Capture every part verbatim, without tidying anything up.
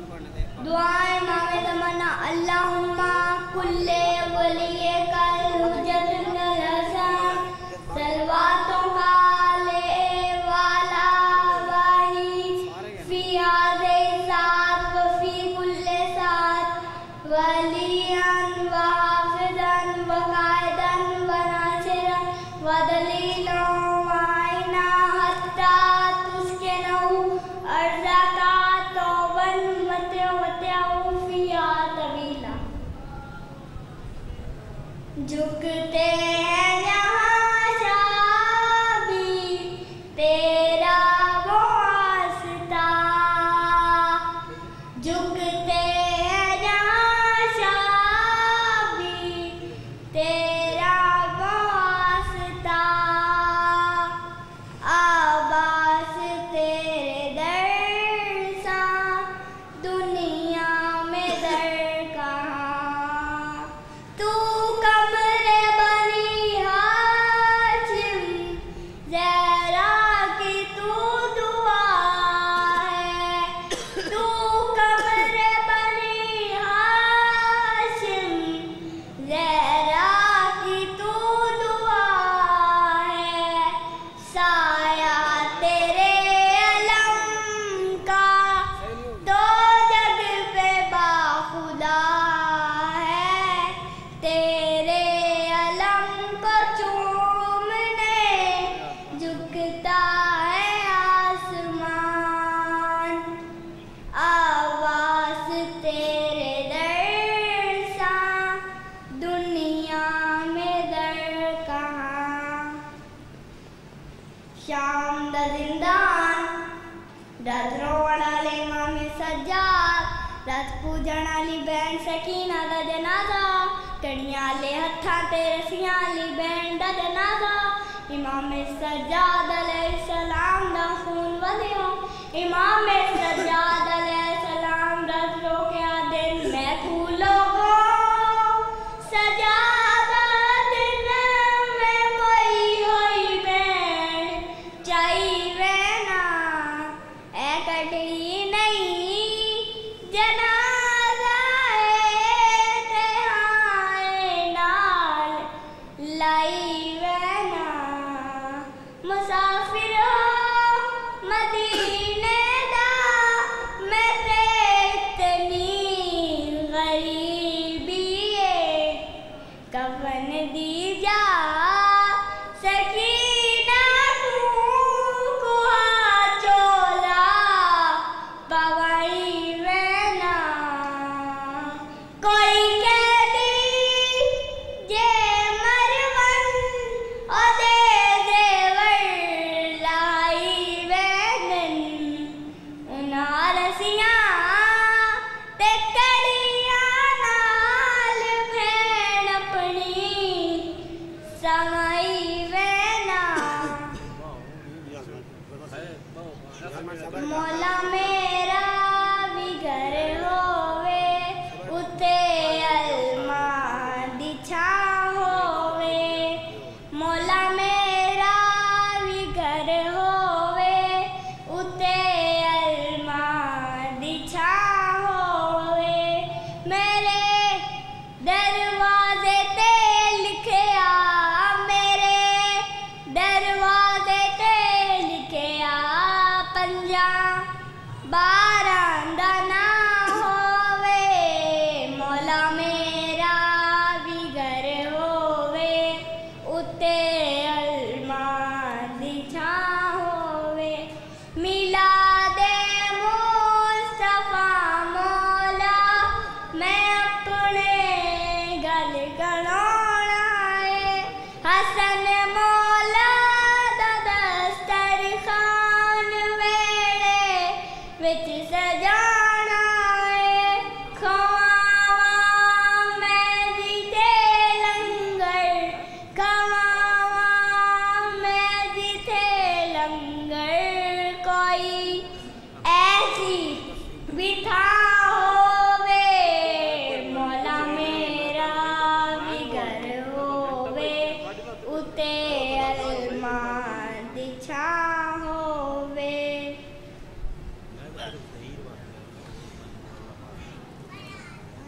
दुआएं मांगे तमन्ना अल्लाहुम्मा कुल्ले वलिये कल हुज्जत नज़र सलवातों का ले वाला वाही फी आज़े साथ व फी कुल्ले साथ वलियन व हाफिज़न व कायदन व नासिरन व दलीलन व आइना हत्ता तुस्किनहु अर्ज़का तौबन मतअ फिया तवीला। झुकते हैं जहाँ शाबी तेरा वास्ता, झुकते हैं जहाँ शाबी तेरा वास्ता, आबास तेरे दर सा दुनिया में दर कहाँ। तू कमरे बनी हाशिम ज़हरा की तू दुआ है, तू कमरे बनी हाशिम ज़हरा की तू दुआ है, साया तेरे अलम का दो जग पे बाखुदा है, तेरे अलम को चूमने झुकता है आसमान, आवाज़ तेरे दर सा दुनिया में दर कहाँ। शाम दा जिंदान रात रोवण वाले इमाम सज्जाद, रात पूजण वाली बहन सकीना दा जनाजा, कड़ियां ले हत्थां ते रस्सियां वाली बहन दा जनाजा, इमाम सज्जाद अलैहिस्सलाम दा खून वधियो, इमाम सज्जाद अलैहिस्सलाम रात रोकिया दिन मैं फूलो को सजादा दिन में वही होई बहन चाई वैना ए कटरी नहीं जनाजा है ते हाए नाल लाई वैना। मुसाफिर हो मदीने दा मैं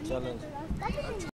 चलो